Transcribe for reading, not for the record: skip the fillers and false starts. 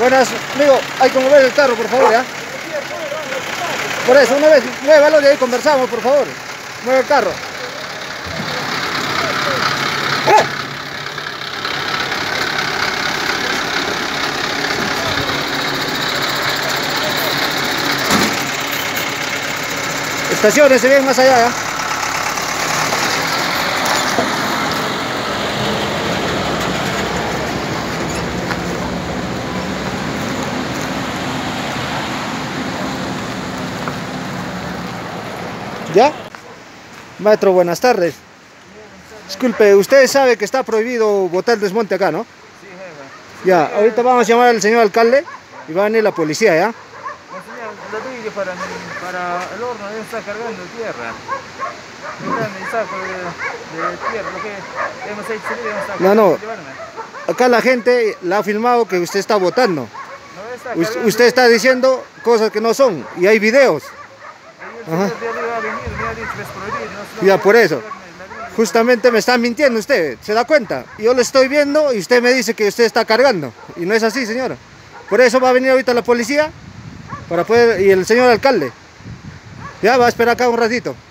Buenas, amigo, hay que mover el carro, por favor, ¿ya? Por eso, una vez, muévalo y ahí conversamos, por favor. Mueve el carro. Estaciones se ven más allá, ¿ya? ¿Ya? Maestro, buenas tardes. Disculpe, usted sabe que está prohibido botar el desmonte acá, ¿no? Sí, jefe. Ya, ahorita vamos a llamar al señor alcalde y va a venir la policía, ¿ya? La señal, la tuya para el horno debe estar cargando tierra. El saco de tierra, lo que hemos hecho subir, hemos estado No. llevarme. Acá la gente la ha filmado que usted está botando. No está cargando. Usted está diciendo cosas que no son y hay videos. El señor de arriba ha venido, me ha dicho que es prohibido. Ya, por eso. Justamente me está mintiendo usted, ¿se da cuenta? Yo lo estoy viendo y usted me dice que usted está cargando. Y no es así, señora. Por eso va a venir ahorita la policía para poder, y el señor alcalde. Ya va a esperar acá un ratito.